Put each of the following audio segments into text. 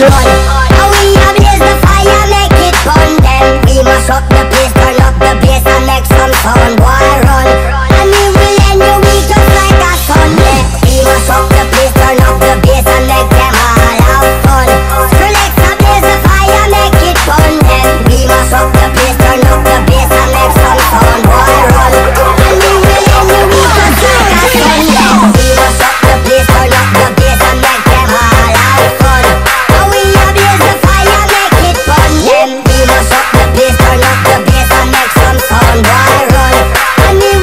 run. And we ablaze the fire, make it burn them. We mash up the place, turn up the bass and make some sound. Boy run, and we will end your week just like a Sunday. We mash up the place, turn up the bass and make them all have fun. Select ablaze the fire, make it burn them. We mash up the place, turn up the bass and make some sound. Boy run, and we will end your week just like a Sunday. We mash up the place, turn up the bass and make them all have fun. And we ablaze the fire, make it burn them. We mash up the place, turn up the bass and make some sound. Boy run, and we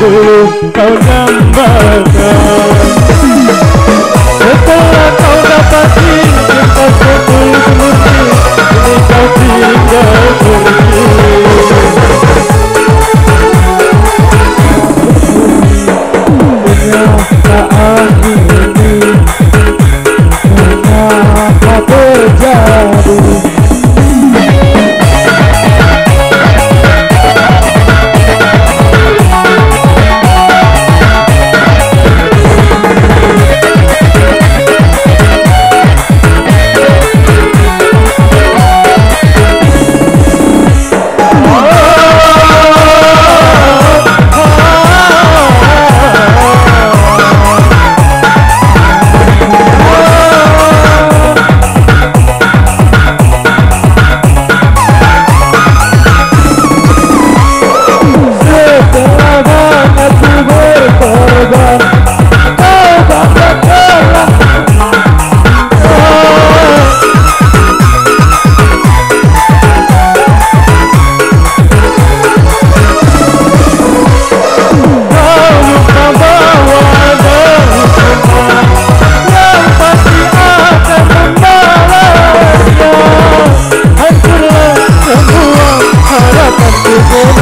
dulu kau dambakan. Setelah kau dapati cinta setulus murni, ini kau tinggal pergi. Kenyataan ini kenapa terjadi? Hancurlah semua harapanku.